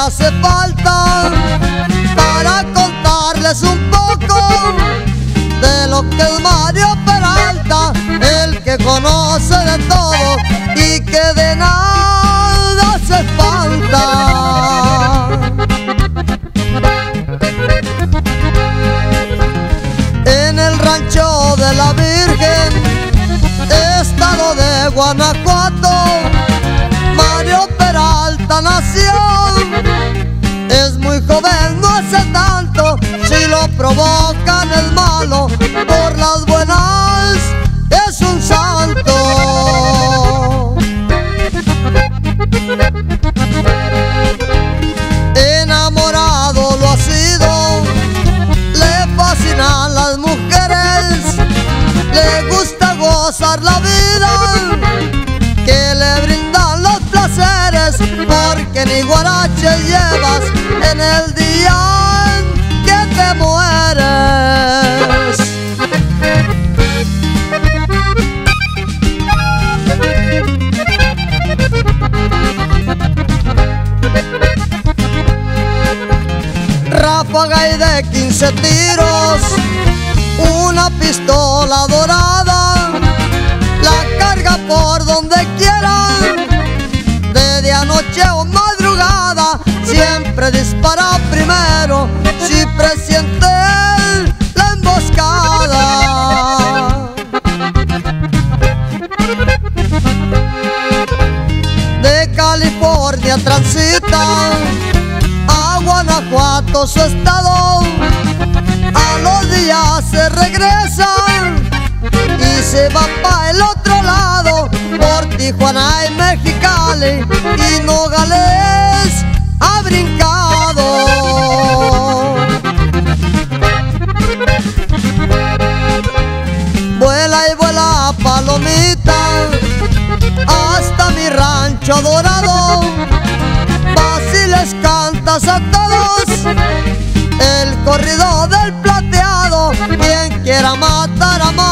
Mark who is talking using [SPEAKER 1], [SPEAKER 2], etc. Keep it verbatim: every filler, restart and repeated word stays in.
[SPEAKER 1] hace falta para contarles un poco de lo que es Mario Peralta, el que conoce de todo y que de nada se espanta. En el rancho de la Virgen, estado de Guanajuato, Mario Peralta nació. Es muy joven, no hace tanto, si lo provocan es malo, por las buenas es un santo. Enamorado lo ha sido, le fascinan las mujeres, le gusta gozar la vida que le brindan los placeres, porque ni guarache llevas en el día en que te mueres. Ráfaga y de quince tiros, una pistola dorada, la carga por donde quiera, de día, noche o madrugada, siempre dispara primero si presiente la emboscada. De California transita a Guanajuato, su estado, a los días se regresa y se va para el otro lado, por Tijuana y Mexicali y Nogales ha brincado. Vuela y vuela palomita hasta mi rancho dorado, vas y les cantas a todos el corrido del plateado, quien quiera matar a Mario